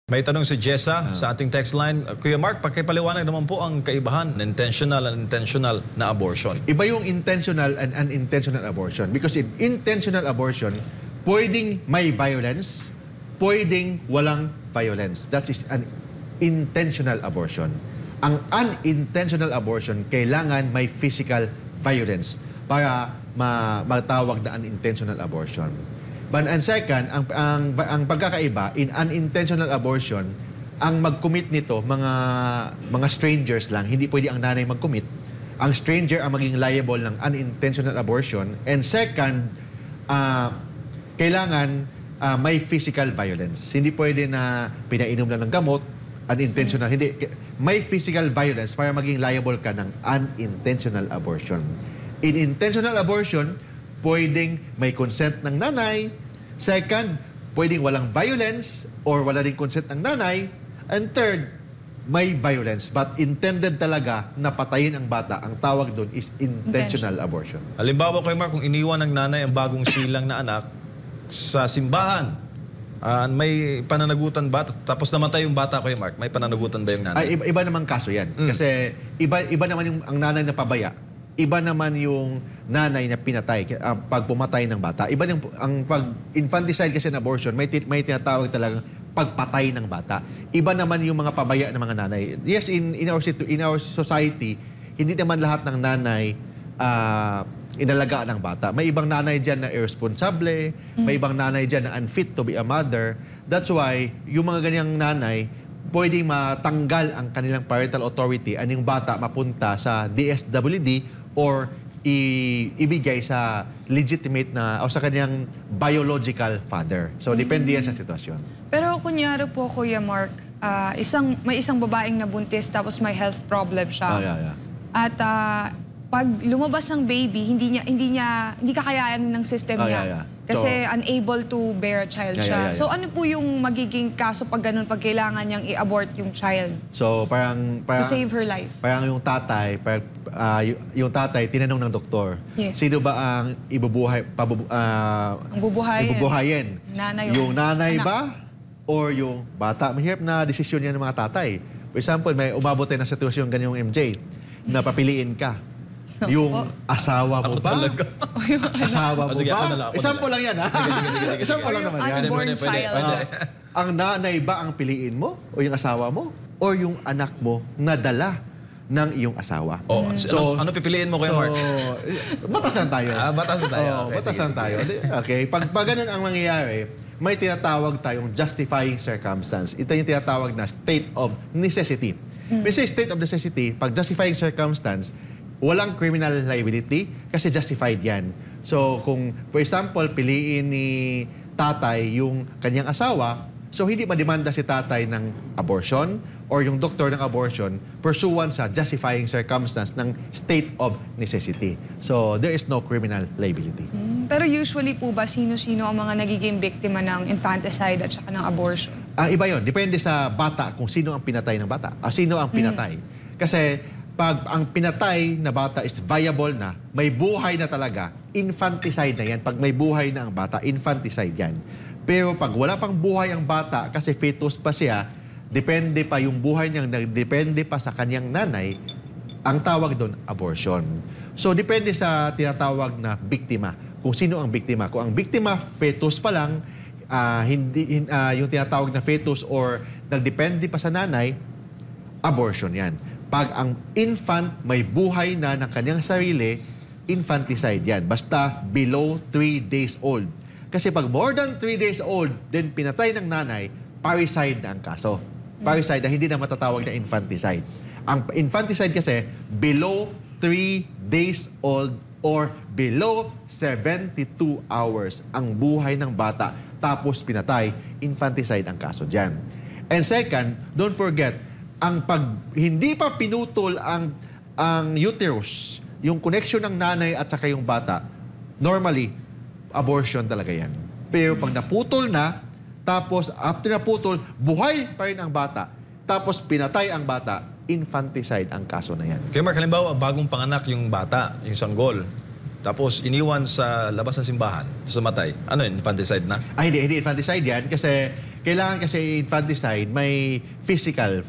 May tanong si Jessa sa ating text line. Kuya Mark, pakipaliwanag naman po ang kaibahan ng intentional and unintentional na abortion. Iba yung intentional and unintentional abortion. Because in intentional abortion, pwedeng may violence, pwedeng walang violence. That is an intentional abortion. Ang unintentional abortion, kailangan may physical violence para matawag na unintentional abortion. But and second, ang pagkakaiba, in unintentional abortion, ang mag-commit nito, mga strangers lang, hindi pwede ang nanay mag-commit. Ang stranger ang maging liable ng unintentional abortion. And second, kailangan may physical violence. Hindi pwede na pinainom lang ng gamot, unintentional. Hindi. May physical violence para maging liable ka ng unintentional abortion. In intentional abortion, pwedeng may consent ng nanay. Second, pwedeng walang violence or wala rin consent ng nanay. And third, may violence but intended talaga na patayin ang bata. Ang tawag doon is intentional abortion. Halimbawa, Kuya Mark, kung iniwan ng nanay ang bagong silang na anak sa simbahan, may pananagutan ba? Tapos namatay yung bata, Kuya Mark. May pananagutan ba yung nanay? Iba namang kaso yan. Kasi iba naman yung ang nanay na pabaya. Iba naman yung nanay na pinatay pag pumatay ng bata. Iba yung ang pag infanticide kasi ng abortion, may tinatawag talagang pagpatay ng bata. Iba naman yung mga pabaya ng mga nanay. Yes, in our society, hindi naman lahat ng nanay inalagaan ng bata. May ibang nanay dyan na irresponsible, may ibang nanay dyan na unfit to be a mother. That's why, yung mga ganyang nanay, pwedeng matanggal ang kanilang parental authority at yung bata mapunta sa DSWD or ibigay sa legitimate na o sa kanyang biological father. So, depende yan sa sitwasyon. Pero kunyari po, Kuya Mark, may isang babaeng nabuntis tapos may health problem siya. At pag lumabas ang baby, hindi kakayanin ng system niya. Kasi unable to bear a child siya. So ano po yung magiging kaso pag ganun, pag kailangan niyang i-abort yung child? So parang to save her life. Parang yung tatay, tinanong ng doktor, sino ba ang ibubuhayin? Yung nanay ba or yung bata? Mahirap na desisyon yan ng mga tatay. For example, may umabot na sitwasyon ganyang MJ, na papiliin ka. Yung asawa mo ba? Asawa mo ba? Example lang yan, ha? Example lang naman yan. Unborn child. Ang nanay ba ang piliin mo? O yung asawa mo? O yung anak mo na dala ng iyong asawa? So, ano pipiliin mo, Kuya Mark? Batasan tayo. Batasan tayo. Batasan tayo. Okay. Pag ganun ang mangyayari, may tinatawag tayong justifying circumstance. Ito yung tinatawag na state of necessity. May state of necessity, pag justifying circumstance, walang criminal liability kasi justified yan. So, kung, for example, piliin ni tatay yung kanyang asawa, so hindi mademanda si tatay ng abortion or yung doktor ng abortion pursuant sa justifying circumstance ng state of necessity. So, there is no criminal liability. Pero usually po ba, sino-sino ang mga nagiging biktima ng infanticide at saka ng abortion? Iba yun. Depende sa bata kung sino ang pinatay ng bata. Sino ang pinatay. Kasi, pag ang pinatay na bata is viable na, may buhay na talaga, infanticide na yan. Pag may buhay na ang bata, infanticide yan. Pero pag wala pang buhay ang bata, kasi fetus pa siya, depende pa yung buhay niyang, depende pa sa kanyang nanay, ang tawag doon, abortion. So, depende sa tinatawag na biktima. Kung sino ang biktima. Kung ang biktima, fetus pa lang, yung tinatawag na fetus or nagdepende pa sa nanay, abortion yan. Pag ang infant may buhay na ng kanyang sarili, infanticide yan. Basta below 3 days old. Kasi pag more than 3 days old, then pinatay ng nanay, parricide na ang kaso. Parricide na hindi na matatawag na infanticide. Ang infanticide kasi, below 3 days old or below 72 hours ang buhay ng bata. Tapos pinatay, infanticide ang kaso dyan. And second, don't forget, hindi pa pinutol ang uterus, yung connection ng nanay at saka yung bata, normally, abortion talaga yan. Pero pag naputol na, tapos after naputol, buhay pa rin ang bata, tapos pinatay ang bata, infanticide ang kaso na yan. Kaya Mark, halimbawa, bagong panganak yung bata, yung sanggol, tapos iniwan sa labas ng simbahan, sa matay. Ano yun? Infanticide na? Hindi infanticide yan kasi kailangan kasi infanticide, may physical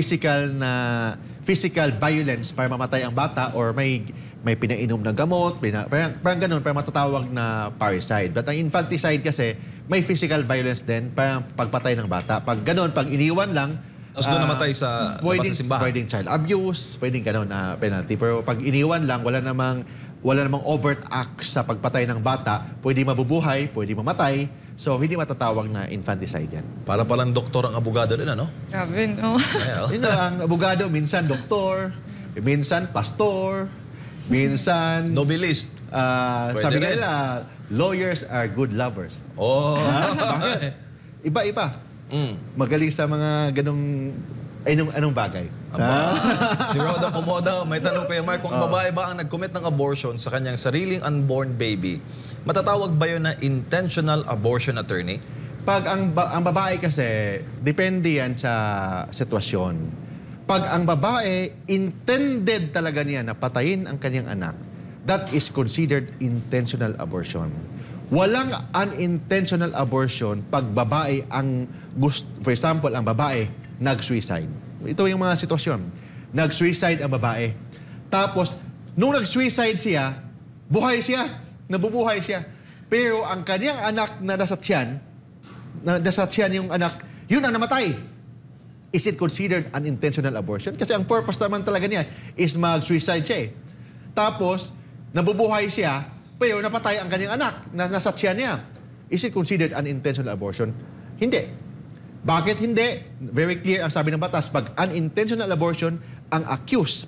violence para mamatay ang bata or may pinainom na gamot, parang ganun, parang matatawag na parricide. But ang infanticide kasi, may physical violence din, parang pagpatay ng bata. Pag ganun, pag iniwan lang, Tapos doon namatay sa labas ng simbahan. Pwedeng child abuse, pwedeng ganun na penalty. Pero pag iniwan lang, wala namang overt act sa pagpatay ng bata, pwede mabubuhay, pwede mamatay. So, hindi matatawag na infanticide yan. Para palang doktor ang abogado din, ano? Grabe, no? Ang abogado, minsan doktor, minsan pastor, minsan... Novelist. sabi rin. nila, lawyers are good lovers. Oh. Bakit? Iba-iba. Magaling sa mga ganong... Anong bagay? Si Roda Pomoda, may tanong kay Mark, kung ang babae ba ang nag-commit ng abortion sa kanyang sariling unborn baby, matatawag ba yun na intentional abortion attorney? Pag ang babae kasi, depende yan sa sitwasyon. Pag ang babae, intended talaga niya na patayin ang kanyang anak, that is considered intentional abortion. Walang unintentional abortion pag babae ang gusto, for example, ang babae nag-suicide. Ito yung mga sitwasyon. Nag-suicide ang babae. Tapos, nung nag-suicide siya, buhay siya. Nabubuhay siya. Pero ang kanyang anak na nasa tiyan yung anak, yun ang namatay. Is it considered an intentional abortion? Kasi ang purpose naman talaga niya is mag-suicide siya eh. Tapos, nabubuhay siya, pero napatay ang kanyang anak na nasa tiyan niya. Is it considered an intentional abortion? Hindi. Bakit hindi? Very clear ang sabi ng batas. Pag unintentional abortion, ang accused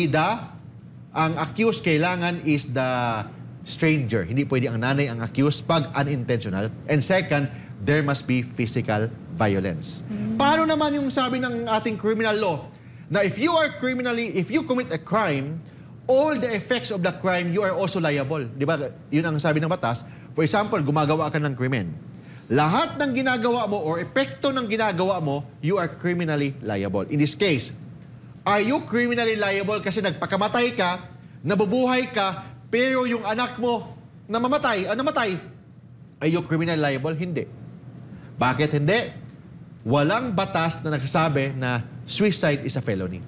kailangan is the stranger. Hindi pwede ang nanay ang accused pag unintentional. And second, there must be physical violence. Paano naman yung sabi ng ating criminal law na if you commit a crime, all the effects of the crime, you are also liable. Di ba? Yun ang sabi ng batas. For example, gumagawa ka ng krimen. Lahat ng ginagawa mo or epekto ng ginagawa mo, you are criminally liable. In this case, are you criminally liable kasi nagpakamatay ka, nabubuhay ka, pero yung anak mo namatay? Are you criminally liable? Hindi. Bakit hindi? Walang batas na nagsasabi na suicide is a felony.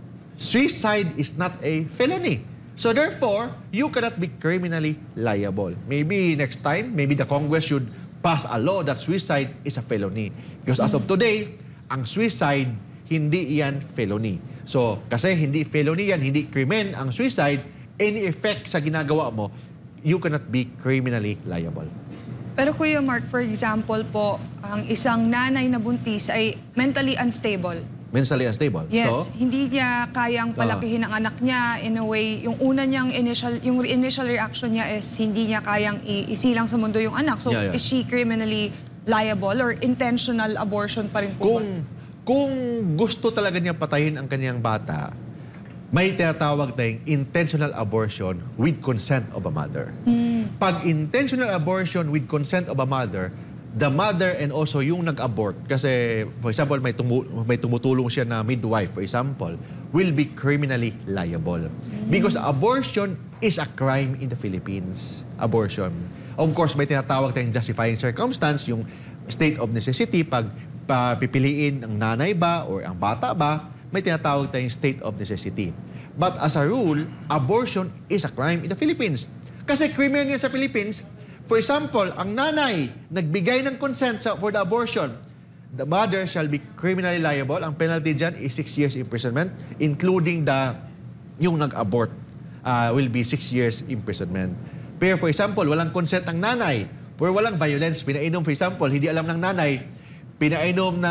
Suicide is not a felony. So therefore, you cannot be criminally liable. Maybe next time, maybe the Congress should pass a law that suicide is a felony. Because as of today, ang suicide, hindi yan felony. So, kasi hindi felony yan, hindi krimen ang suicide, any effect sa ginagawa mo, you cannot be criminally liable. Pero Kuya Mark, for example po, ang isang nanay na buntis ay mentally unstable. Mentally unstable. Yes, So, hindi niya kayang palakihin ang anak niya. In a way, yung una niyang initial reaction niya is hindi niya kayang isilang sa mundo yung anak. So, Yeah. is she criminally liable or intentional abortion pa rin po? kung gusto talaga niya patayin ang kanyang bata, may tinatawag tayong intentional abortion with consent of a mother. Pag intentional abortion with consent of a mother, the mother and also yung nag-abort, kasi for example, may tumutulong siya na midwife, for example, will be criminally liable. Because abortion is a crime in the Philippines. Abortion. Of course, may tinatawag tayong justifying circumstance, yung state of necessity, pag pipiliin ang nanay ba or ang bata ba, may tinatawag tayong state of necessity. But as a rule, abortion is a crime in the Philippines. Kasi criminal yan sa Philippines. For example, ang nanay nagbigay ng consent for the abortion, the mother shall be criminally liable. Ang penalty dyan is 6 years imprisonment, including yung nag-abort will be 6 years imprisonment. Pero for example, walang consent ng nanay, or walang violence, pinainom for example, hindi alam ng nanay, pinainom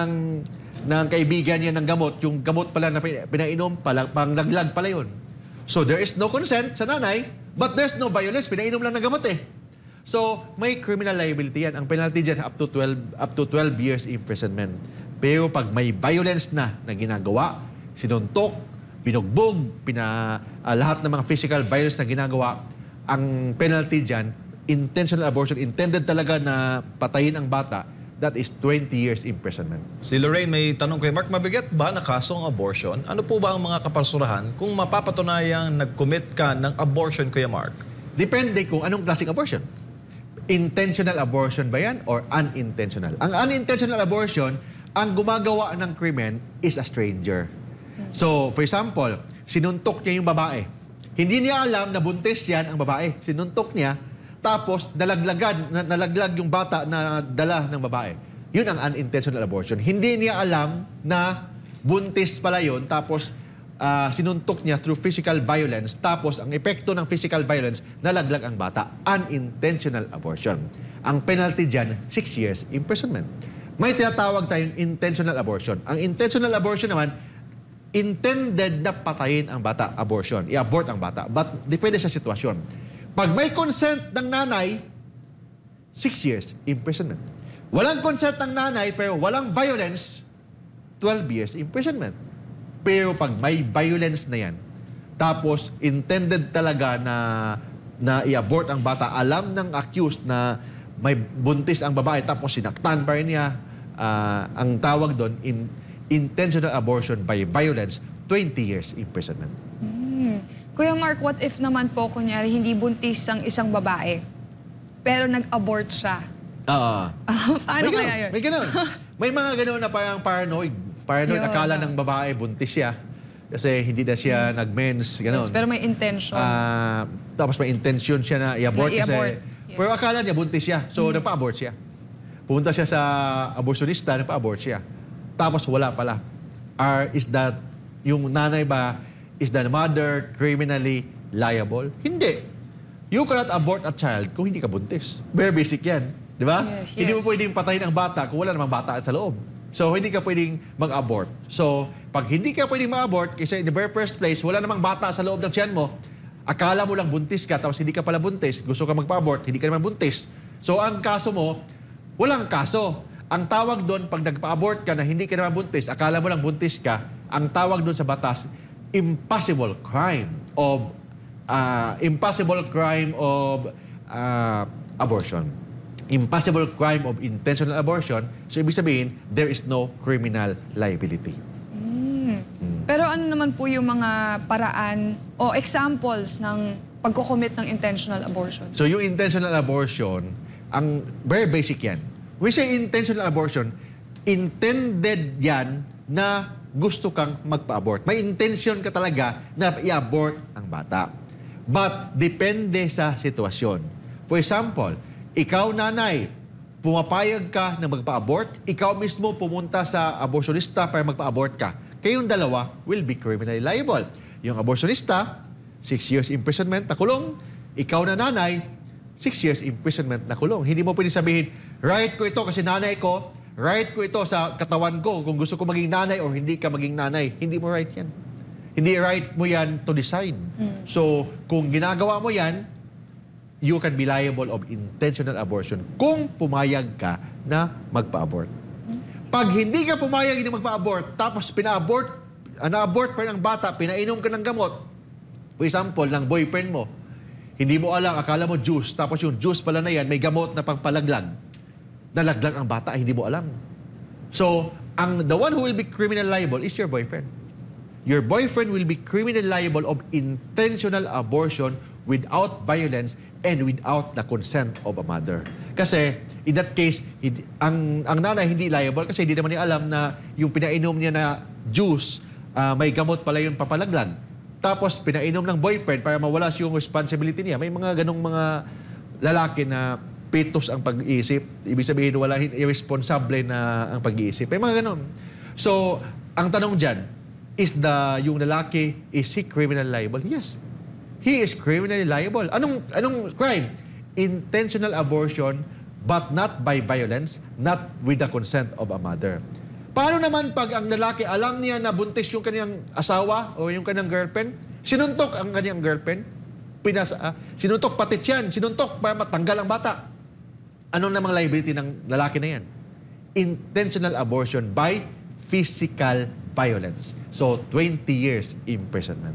ng kaibigan niya ng gamot, yung gamot pala na pinainom, pang laglag pala yun. So there is no consent sa nanay, but there's no violence, pinainom lang ng gamot eh. So, may criminal liability yan. Ang penalty dyan up to 12 years imprisonment. Pero pag may violence na ginagawa, sinuntok, binugbog, lahat ng mga physical violence na ginagawa, ang penalty dyan, intentional abortion, intended talaga na patayin ang bata, that is 20 years imprisonment. Si Lorraine may tanong kay Mark, mabigat ba na kaso ang abortion? Ano po ba ang mga kapasurahan kung mapapatunayang nag-commit ka ng abortion, Kuya Mark? Depende kung anong klaseng abortion. intentional abortion ba yan or unintentional? Ang unintentional abortion, ang gumagawa ng krimen is a stranger. So, for example, sinuntok niya yung babae. Hindi niya alam na buntis yan ang babae. Sinuntok niya, tapos nalaglag yung bata na dala ng babae. Yun ang unintentional abortion. Hindi niya alam na buntis pala yun, tapos sinuntok niya through physical violence, tapos ang epekto ng physical violence, nalaglag ang bata. Unintentional abortion. Ang penalty dyan, 6 years imprisonment. May tinatawag tayong intentional abortion. Ang intentional abortion naman, intended na patayin ang bata, abortion, i-abort ang bata. But depende sa sitwasyon. Pag may consent ng nanay, 6 years imprisonment. Walang consent ng nanay pero walang violence, 12 years imprisonment. Pero pag may violence na yan, tapos intended talaga na i-abort ang bata, alam ng accused na may buntis ang babae tapos sinaktan pa rin niya, ang tawag doon, intentional abortion by violence, 20 years imprisonment. Kuya Mark, what if naman po, kunyari, hindi buntis ang isang babae, pero nag-abort siya? Paano kaya yun? May ganun. May mga ganun na parang paranoid. Paranoid, akala ng babae, buntis siya. Kasi hindi na siya nag-mens, ganun. Yes, pero may intention. Tapos may intention siya na i-abort. Yes. Pero akala niya, buntis siya. So, nagpa-abort siya. Pumunta siya sa abortionista, nagpa-abort siya. Tapos wala pala. Yung nanay ba, is the mother criminally liable? Hindi. You cannot abort a child kung hindi ka buntis. Very basic yan. Di ba? Yes. Hindi mo pwedeng patayin ang bata kung wala namang bata sa loob. So, hindi ka pwedeng mag-abort. So, pag hindi ka pwedeng mag-abort, kasi in the very first place, wala namang bata sa loob ng tiyan mo, akala mo lang buntis ka, tapos hindi ka pala buntis, gusto ka magpa-abort, hindi ka naman buntis. So, ang kaso mo, walang kaso. Ang tawag doon, pag nagpa-abort ka na hindi ka naman buntis, akala mo lang buntis ka, ang tawag doon sa batas, impossible crime of abortion. Impossible crime of intentional abortion. So, ibig sabihin, there is no criminal liability. Pero ano naman po yung mga paraan o examples ng pagkukomit ng intentional abortion? So, yung intentional abortion, ang very basic yan. When we say intentional abortion, intended yan na gusto kang magpa-abort. May intention ka talaga na i-abort ang bata. But depende sa sitwasyon. For example, ikaw nanay, pumapayag ka na magpa-abort, ikaw mismo pumunta sa abortionista para magpa-abort ka. Kayong dalawa will be criminally liable. Yung abortionista, 6 years imprisonment na kulong. Ikaw na nanay, 6 years imprisonment na kulong. Hindi mo pwede sabihin, right ko ito kasi nanay ko, right ko ito sa katawan ko kung gusto ko maging nanay or hindi ka maging nanay. Hindi mo right yan. Hindi right mo yan to decide. So, kung ginagawa mo yan, you can be liable of intentional abortion kung pumayag ka na magpa-abort. Pag hindi ka pumayag na magpa-abort, tapos na-abort pa ng bata, pinainom ka ng gamot, for example, ng boyfriend mo, hindi mo alam, akala mo juice, tapos yung juice pala na yan, may gamot na pangpalaglag. Nalaglag ang bata, hindi mo alam. So, the one who will be criminal liable is your boyfriend. Your boyfriend will be criminal liable of intentional abortion without violence and without the consent of a mother. Kasi, in that case, ang nanay hindi liable kasi hindi naman niya alam na yung pinainom niya na juice, may gamot pala yung papalaglag. Tapos, pinainom ng boyfriend para mawala yung responsibility niya. May mga ganong mga lalaki na pitos ang pag-iisip. Ibig sabihin, wala irresponsible na ang pag-iisip. May mga ganon. So, ang tanong dyan, yung lalaki, is he criminal liable? Yes. He is criminally liable. Anong crime? Intentional abortion, but not by violence, not with the consent of a mother. Paano naman pag ang lalaki, alam niya na buntis yung kanyang asawa o yung kanyang girlfriend, sinuntok ang kanyang girlfriend, sinuntok pati tiyan, sinuntok para matanggal ang bata. Anong namang liability ng lalaki na yan? Intentional abortion by physical violence. So, 20 years imprisonment.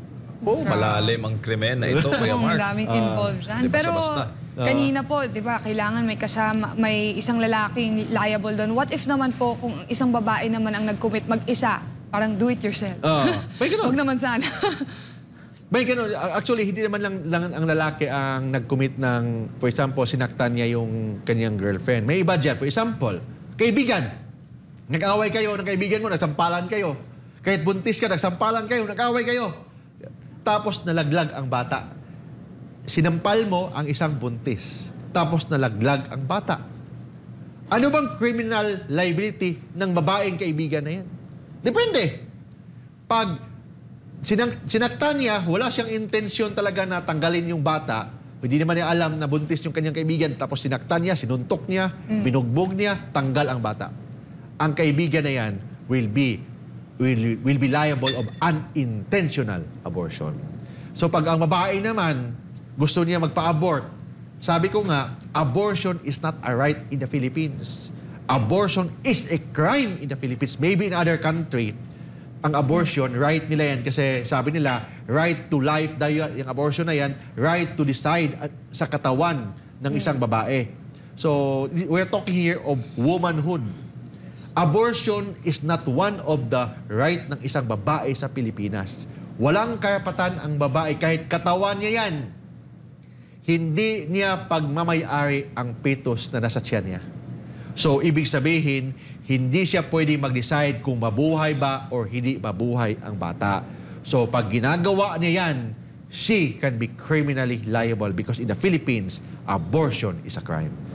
Malalim ang krimen na ito, Kuya Mark. Ang daming involved dyan. Di Pero basta-basta. kanina po, di ba, kailangan may isang lalaking liable doon. What if naman po kung isang babae naman ang nag-commit mag-isa? Parang do it yourself. May ganun. Huwag naman sana. May ganun. Actually, hindi naman lang ang lalaki ang nag-commit ng, for example, sinaktan niya yung kanyang girlfriend. May iba dyan. For example, kaibigan. Nag-away kayo ng kaibigan mo, nagsampalan kayo. Kahit buntis ka, nagsampalan kayo, nag-away kayo. Tapos nalaglag ang bata. Sinampal mo ang isang buntis. Tapos nalaglag ang bata. Ano bang criminal liability ng babaeng kaibigan na yan? Depende. Pag sinaktan niya, wala siyang intensyon talaga na tanggalin yung bata, hindi naman niya alam na buntis yung kanyang kaibigan, tapos sinaktan niya, sinuntok niya, binugbog niya, tanggal ang bata. Ang kaibigan na yan will be liable of unintentional abortion. So pag ang babae naman gusto niya magpa-abort, sabi ko nga, abortion is not a right in the Philippines. Abortion is a crime in the Philippines. Maybe in other country, ang abortion, right nila yan kasi sabi nila, right to life, yung abortion na yan, right to decide sa katawan ng isang babae. So, we're talking here of womanhood. Abortion is not one of the right ng isang babae sa Pilipinas. Walang karapatan ang babae, kahit katawan niya yan, hindi niya pagmamayari ang fetus na nasa tiyan niya. So, ibig sabihin, hindi siya pwedeng mag-decide kung mabuhay ba or hindi mabuhay ang bata. So, pag ginagawa niya yan, she can be criminally liable because in the Philippines, abortion is a crime.